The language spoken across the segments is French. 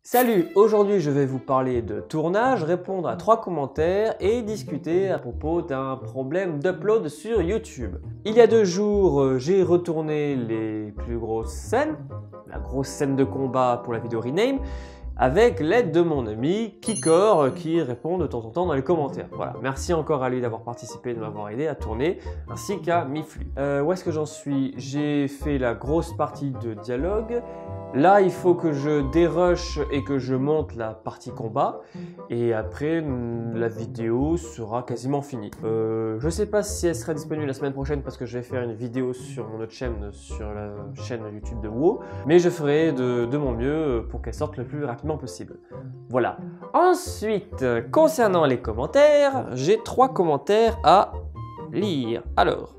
Salut, aujourd'hui je vais vous parler de tournage, répondre à 3 commentaires et discuter à propos d'un problème d'upload sur YouTube. Il y a 2 jours, j'ai retourné les plus grosses scènes, la grosse scène de combat pour la vidéo Rename, avec l'aide de mon ami Kikor qui répond de temps en temps dans les commentaires. Voilà, merci encore à lui d'avoir participé, de m'avoir aidé à tourner, ainsi qu'à Miflu. Où est-ce que j'en suis? J'ai fait la grosse partie de dialogue. Là, il faut que je dérush et que je monte la partie combat. Et après, la vidéo sera quasiment finie. Je sais pas si elle sera disponible la semaine prochaine parce que je vais faire une vidéo sur mon autre chaîne, sur la chaîne YouTube de WoW. Mais je ferai de mon mieux pour qu'elle sorte le plus rapidement possible. Voilà. Ensuite, concernant les commentaires, j'ai 3 commentaires à lire. Alors...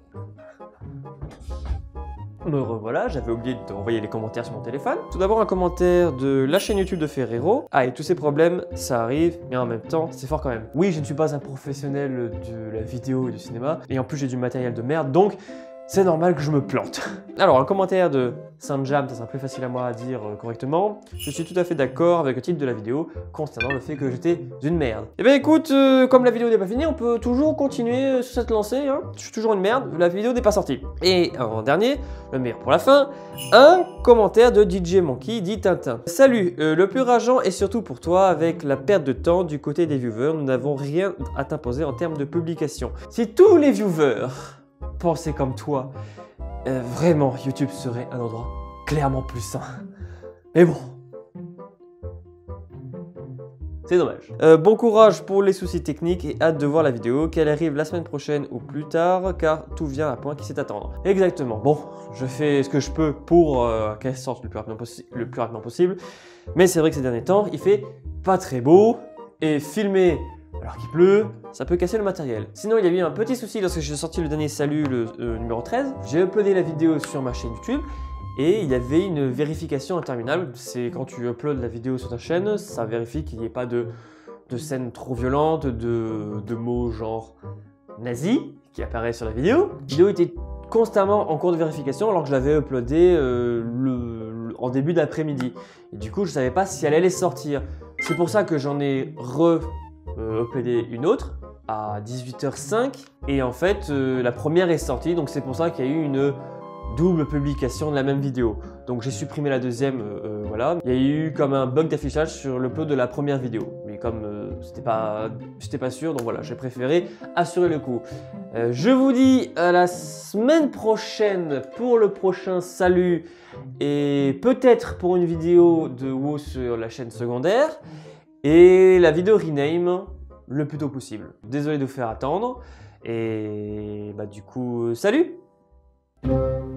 me revoilà, j'avais oublié d'envoyer les commentaires sur mon téléphone. Tout d'abord un commentaire de la chaîne YouTube de Ferrero. Ah, et tous ces problèmes, ça arrive, mais en même temps, c'est fort quand même. Oui, je ne suis pas un professionnel de la vidéo et du cinéma, et en plus j'ai du matériel de merde, donc c'est normal que je me plante. Alors, un commentaire de Saint-Jam, ça sera plus facile à moi à dire correctement. Je suis tout à fait d'accord avec le titre de la vidéo concernant le fait que j'étais une merde. Eh bien écoute, comme la vidéo n'est pas finie, on peut toujours continuer sur cette lancée. Hein. Je suis toujours une merde, la vidéo n'est pas sortie. Et en dernier, le meilleur pour la fin, un commentaire de DJ Monkey dit Tintin. Salut, le plus rageant est surtout pour toi avec la perte de temps du côté des viewers. Nous n'avons rien à t'imposer en termes de publication. Si tous les viewers penser comme toi, vraiment YouTube serait un endroit clairement plus sain. Mais bon, c'est dommage. Bon courage pour les soucis techniques et hâte de voir la vidéo, qu'elle arrive la semaine prochaine ou plus tard, car tout vient à point qui sait attendre. Exactement. Bon, je fais ce que je peux pour qu'elle sorte le plus rapidement possible, mais c'est vrai que ces derniers temps, il fait pas très beau et filmer alors qu'il pleut, ça peut casser le matériel. Sinon, il y a eu un petit souci lorsque j'ai sorti le dernier salut, le numéro 13. J'ai uploadé la vidéo sur ma chaîne YouTube et il y avait une vérification interminable. C'est quand tu uploads la vidéo sur ta chaîne, ça vérifie qu'il n'y ait pas de scènes trop violentes, de mots genre nazi qui apparaissent sur la vidéo. La vidéo était constamment en cours de vérification alors que je l'avais uploadé en début d'après-midi. Et du coup, je ne savais pas si elle allait sortir. C'est pour ça que j'en ai uploadé une autre à 18h05 et en fait la première est sortie, donc c'est pour ça qu'il y a eu une double publication de la même vidéo. Donc j'ai supprimé la deuxième, voilà. Il y a eu comme un bug d'affichage sur le upload de la première vidéo, mais comme j'étais pas sûr, donc voilà, j'ai préféré assurer le coup. Je vous dis à la semaine prochaine pour le prochain salut et peut-être pour une vidéo de WoW sur la chaîne secondaire. Et la vidéo Rename le plus tôt possible. Désolé de vous faire attendre. Et bah du coup, salut!